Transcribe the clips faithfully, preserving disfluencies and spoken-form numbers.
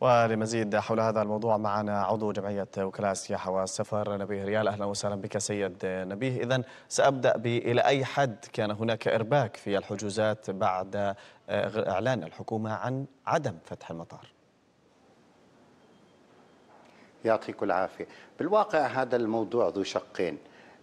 ولمزيد حول هذا الموضوع معنا عضو جمعية وكلاء السياحة والسفر نبيه ريال. أهلا وسهلا بك سيد نبيه. إذن سأبدأ بإلى أي حد كان هناك إرباك في الحجوزات بعد إعلان الحكومة عن عدم فتح المطار؟ يعطيك العافية. بالواقع هذا الموضوع ذو شقين.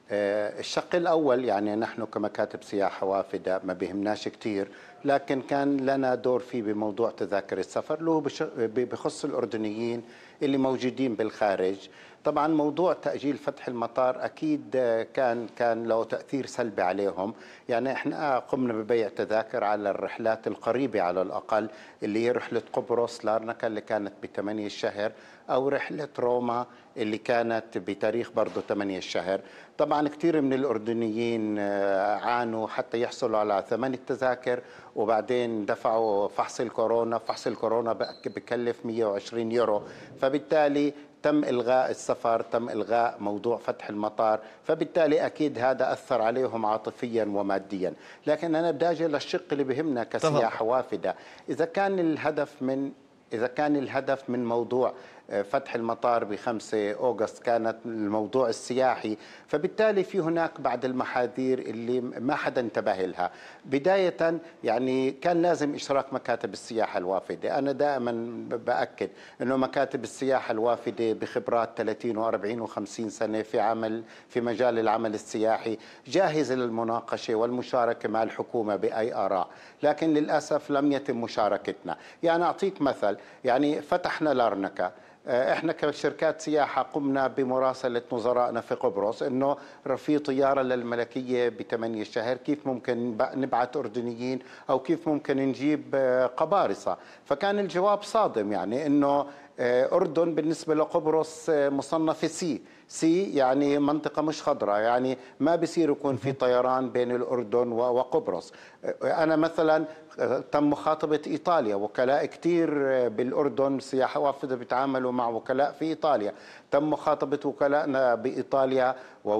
الشق الأول يعني نحن كمكاتب سياحة وافدة ما بيهمناش كتير، لكن كان لنا دور فيه بموضوع تذاكر السفر اللي بخص الأردنيين اللي موجودين بالخارج. طبعا موضوع تأجيل فتح المطار أكيد كان كان له تأثير سلبي عليهم. يعني احنا قمنا ببيع تذاكر على الرحلات القريبة على الأقل، اللي هي رحلة قبرص لارنكا اللي كانت بثمانية الشهر، أو رحلة روما اللي كانت بتاريخ برضه ثمانية الشهر. طبعا كثير من الأردنيين عانوا حتى يحصلوا على ثمن التذاكر، وبعدين دفعوا فحص الكورونا. فحص الكورونا بكلف مئة وعشرين يورو، فبالتالي تم إلغاء السفر، تم إلغاء موضوع فتح المطار، فبالتالي أكيد هذا أثر عليهم عاطفيا وماديا. لكن أنا بدي أجي للشق اللي بهمنا كسياحة وافدة. إذا كان الهدف من إذا كان الهدف من موضوع فتح المطار بخمسة أغسطس كانت الموضوع السياحي، فبالتالي في هناك بعض المحاذير اللي ما حدا انتبه لها. بداية يعني كان لازم إشراك مكاتب السياحة الوافدة. أنا دائما بأكد أنه مكاتب السياحة الوافدة بخبرات ثلاثين وأربعين وخمسين سنة في عمل في مجال العمل السياحي جاهزة للمناقشة والمشاركة مع الحكومة بأي آراء، لكن للأسف لم يتم مشاركتنا. يعني أعطيك مثل، يعني فتحنا لارنكا، احنا كشركات سياحه قمنا بمراسله نظرائنا في قبرص انه في طياره للملكيه بثمانية الشهر، كيف ممكن نبعث اردنيين او كيف ممكن نجيب قبارصه؟ فكان الجواب صادم، يعني انه اردن بالنسبه لقبرص مصنفه سي سي يعني منطقة مش خضراء، يعني ما بصير يكون في طيران بين الأردن وقبرص. أنا مثلا تم مخاطبة إيطاليا، وكلاء كتير بالأردن سياحة وافدة بيتعاملوا مع وكلاء في إيطاليا. تم مخاطبة وكلائنا بإيطاليا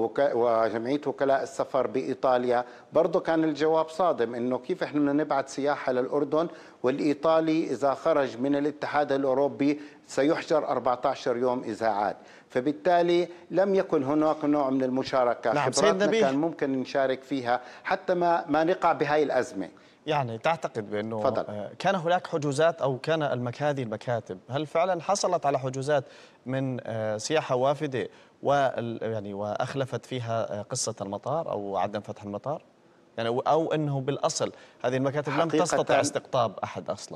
وجمعية وكلاء السفر بإيطاليا، برضو كان الجواب صادم إنه كيف إحنا بدنا نبعث سياحة للأردن والإيطالي إذا خرج من الاتحاد الأوروبي سيحجر أربعة عشر يوم إذا عاد. فبالتالي لم يكن هناك نوع من المشاركة. نعم خبراتنا كان ممكن نشارك فيها حتى ما ما نقع بهاي الأزمة. يعني تعتقد بأنه فضل. كان هناك حجوزات أو كان هذه المكاتب هل فعلا حصلت على حجوزات من سياحة وافدة ويعني وأخلفت فيها قصة المطار أو عدم فتح المطار؟ يعني أو أنه بالأصل هذه المكاتب لم تستطع استقطاب أحد أصلا؟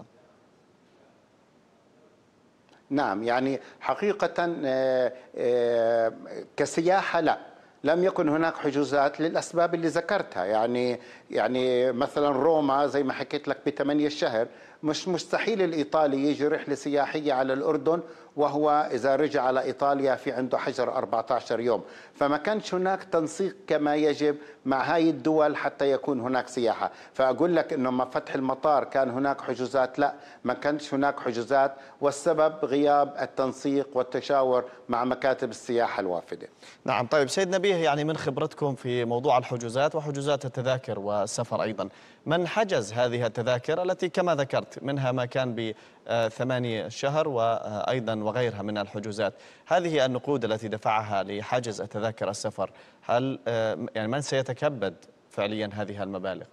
نعم، يعني حقيقة كسياحة لا، لم يكن هناك حجوزات للأسباب اللي ذكرتها. يعني يعني مثلا روما زي ما حكيت لك بثمانية الشهر، مش مستحيل الإيطالي يجي رحلة سياحية على الأردن وهو إذا رجع على إيطاليا في عنده حجر أربعة عشر يوم. فما كانش هناك تنسيق كما يجب مع هاي الدول حتى يكون هناك سياحة. فأقول لك إنه ما فتح المطار كان هناك حجوزات، لا، ما كانش هناك حجوزات، والسبب غياب التنسيق والتشاور مع مكاتب السياحة الوافدة. نعم. طيب سيد نبيه، يعني من خبرتكم في موضوع الحجوزات وحجوزات التذاكر والسفر أيضا، من حجز هذه التذاكر التي كما ذكرت منها ما كان بثمانية شهر وأيضا وغيرها من الحجوزات، هذه النقود التي دفعها لحجز التذاكر السفر، هل يعني من سيتكبد فعليا هذه المبالغ؟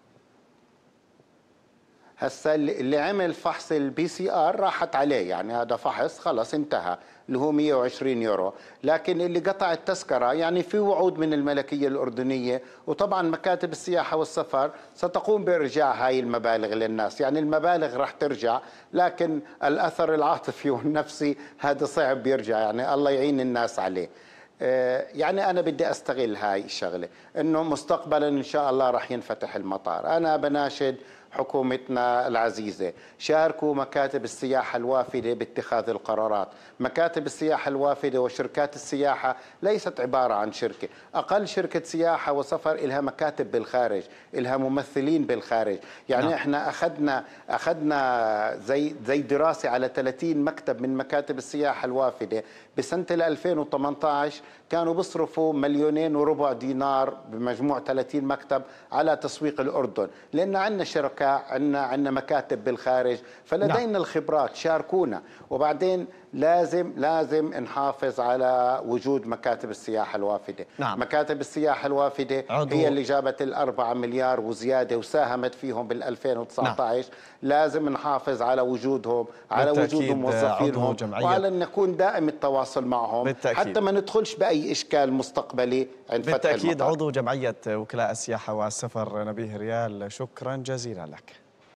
هسا اللي عمل فحص البي سي ار راحت عليه، يعني هذا فحص خلص انتهى اللي هو مئة وعشرين يورو. لكن اللي قطع التذكرة يعني في وعود من الملكية الأردنية، وطبعا مكاتب السياحة والسفر ستقوم بإرجاع هاي المبالغ للناس. يعني المبالغ راح ترجع، لكن الأثر العاطفي والنفسي هذا صعب يرجع، يعني الله يعين الناس عليه. يعني أنا بدي أستغل هاي الشغلة إنه مستقبلا إن شاء الله راح ينفتح المطار. أنا بناشد حكومتنا العزيزة، شاركوا مكاتب السياحة الوافدة باتخاذ القرارات. مكاتب السياحة الوافدة وشركات السياحة ليست عبارة عن شركة، أقل شركة سياحة وسفر إلها مكاتب بالخارج، إلها ممثلين بالخارج. يعني نعم. احنا أخذنا أخذنا زي زي دراسة على ثلاثين مكتب من مكاتب السياحة الوافدة بسنة ألفين وثمانية عشر، كانوا بيصرفوا مليونين وربع دينار بمجموع ثلاثين مكتب على تسويق الأردن، لأن عندنا شركات شركاء، عندنا عندنا مكاتب بالخارج، فلدينا نعم. الخبرات، شاركونا. وبعدين لازم لازم نحافظ على وجود مكاتب السياحة الوافدة. نعم. مكاتب السياحة الوافدة عضو. هي اللي جابت الأربعة مليار وزيادة وساهمت فيهم بالألفين وتسعة عشر. نعم. لازم نحافظ على وجودهم، على وجود موظفينهم، وعلى أن نكون دائم التواصل معهم بالتأكيد. حتى ما ندخلش بأي إشكال مستقبلي عند فتح المطار. بالتأكيد عضو جمعية وكلاء السياحة والسفر نبيه ريال، شكرا جزيلا لك.